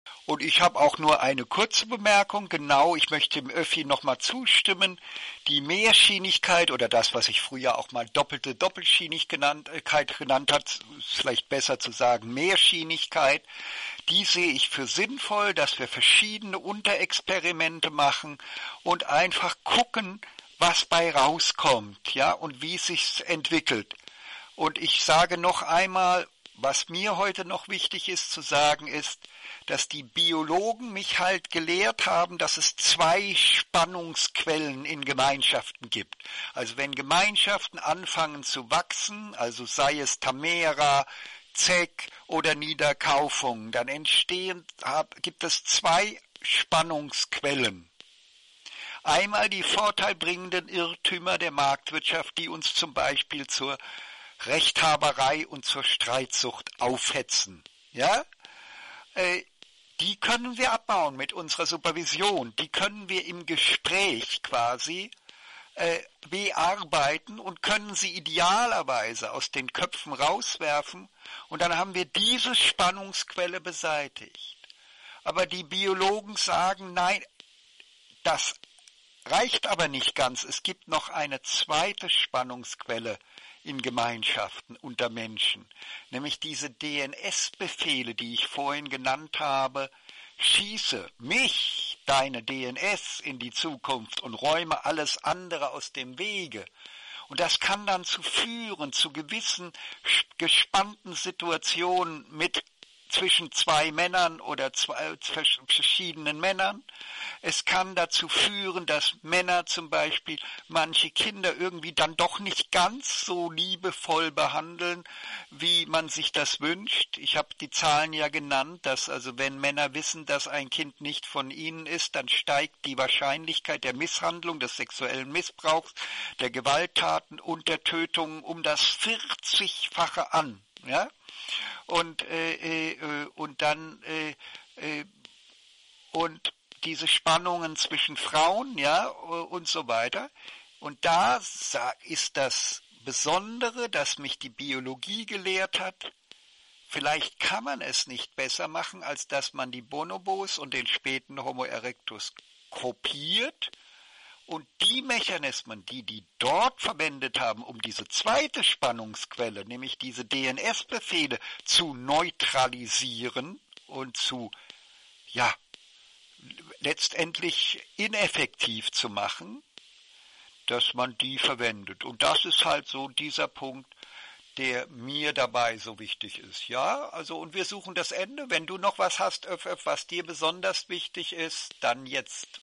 Und ich habe auch nur eine kurze Bemerkung. Genau, ich möchte dem Öffi nochmal zustimmen. Die Mehrschienigkeit oder das, was ich früher auch mal doppelte Doppelschienigkeit genannt hat, ist vielleicht besser zu sagen Mehrschienigkeit, die sehe ich für sinnvoll, dass wir verschiedene Unterexperimente machen und einfach gucken, was bei rauskommt, ja, und wie es sich entwickelt. Und ich sage noch einmal, was mir heute noch wichtig ist zu sagen, ist, dass die Biologen mich halt gelehrt haben, dass es zwei Spannungsquellen in Gemeinschaften gibt. Also wenn Gemeinschaften anfangen zu wachsen, also sei es Tamera, Zeck oder Niederkaufung, dann gibt es zwei Spannungsquellen. Einmal die vorteilbringenden Irrtümer der Marktwirtschaft, die uns zum Beispiel zur Rechthaberei und zur Streitsucht aufhetzen. Ja? Die können wir abbauen mit unserer Supervision. Die können wir im Gespräch quasi bearbeiten und können sie idealerweise aus den Köpfen rauswerfen. Und dann haben wir diese Spannungsquelle beseitigt. Aber die Biologen sagen, nein, das reicht aber nicht ganz. Es gibt noch eine zweite Spannungsquelle in Gemeinschaften unter Menschen, nämlich diese DNS-Befehle, die ich vorhin genannt habe. Schieße mich, deine DNS, in die Zukunft und räume alles andere aus dem Wege. Und das kann dann zu gewissen gespannten Situationen zwischen zwei Männern oder zwei verschiedenen Männern. Es kann dazu führen, dass Männer zum Beispiel manche Kinder irgendwie dann doch nicht ganz so liebevoll behandeln, wie man sich das wünscht. Ich habe die Zahlen ja genannt, dass also wenn Männer wissen, dass ein Kind nicht von ihnen ist, dann steigt die Wahrscheinlichkeit der Misshandlung, des sexuellen Missbrauchs, der Gewalttaten und der Tötungen um das 40-fache an. Ja? Und dann diese Spannungen zwischen Frauen, ja, und so weiter. Und da ist das Besondere, dass mich die Biologie gelehrt hat. Vielleicht kann man es nicht besser machen, als dass man die Bonobos und den späten Homo erectus kopiert und die Mechanismen, die dort verwendet haben, um diese zweite Spannungsquelle, nämlich diese DNS-Befehle zu neutralisieren und ja, letztendlich ineffektiv zu machen, dass man die verwendet. Und das ist halt so dieser Punkt, der mir dabei so wichtig ist. Ja, also und wir suchen das Ende. Wenn du noch was hast, was dir besonders wichtig ist, dann jetzt.